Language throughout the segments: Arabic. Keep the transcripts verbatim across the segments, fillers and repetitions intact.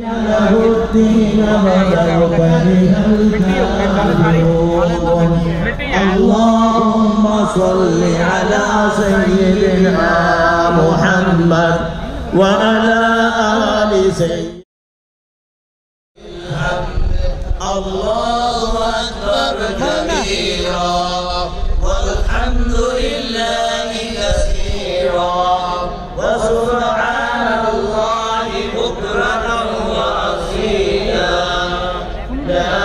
له الدين ولو كره الكافرون. اللهم صل على سيدنا محمد وعلى آل سيدنا. الله أكبر كبيرا والحمد لله كثيرا وسبحان الله بكرة وأصيلا. لا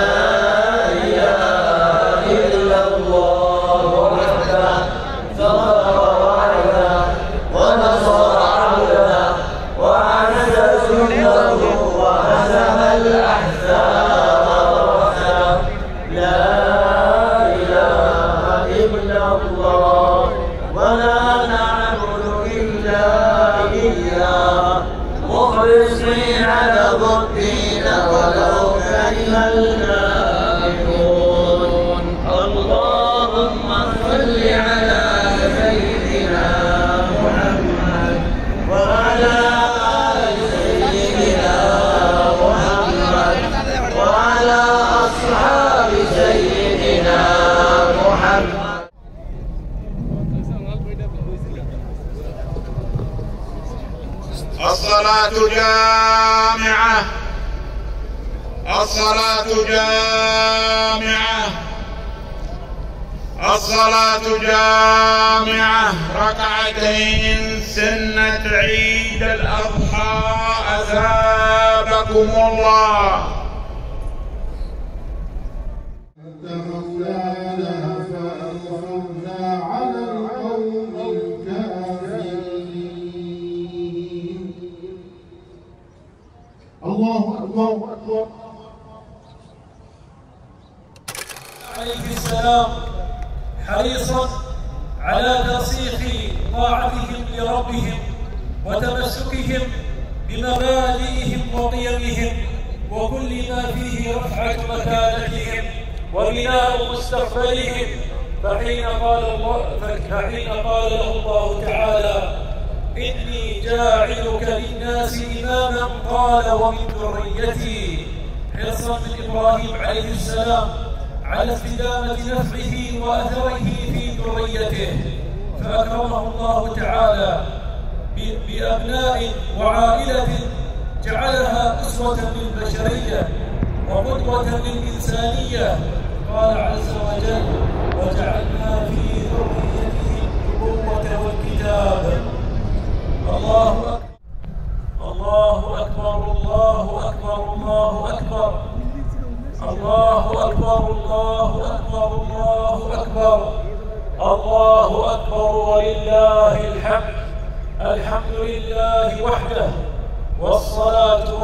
إله إلا الله وحده صبر وعلا ونصر عبده وأعز جنده وهزم الأحزاب وحده. لا إله إلا الله ولا نعبد إلا إياه مخلصين له الدين ولو كره الكافرون. اللهم صل على سيدنا محمد وعلى آل سيدنا محمد وعلى أصحاب سيدنا محمد. الصلاة جامعة، الصلاة جامعة، الصلاة جامعة. ركعتين سنة عيد الأضحى أثابكم الله. مولانا فأنصرنا على القوم الكافرين. الله أكبر. عليه السلام حريصا على ترسيخ طاعتهم لربهم وتمسكهم بمبادئهم وقيمهم وكل ما فيه رفعة مكانتهم وبناء مستقبلهم. فحين قال الله فحين قال له الله تعالى إني جاعلك للناس إماما قال ومن ذريتي، حرصا من إبراهيم عليه السلام على استدامة نفعه وأثره في ذريته، فأكرمه الله تعالى بأبناء وعائلة جعلها أسوة للبشرية وقدوة للإنسانية. قال عز وجل وجعلنا في ذريته النبوة والكتاب. الله أكبر الله أكبر الله أكبر الله أكبر الله أكبر الله أكبر الله أكبر الله أكبر ولله الحمد. الحمد لله وحده والصلاة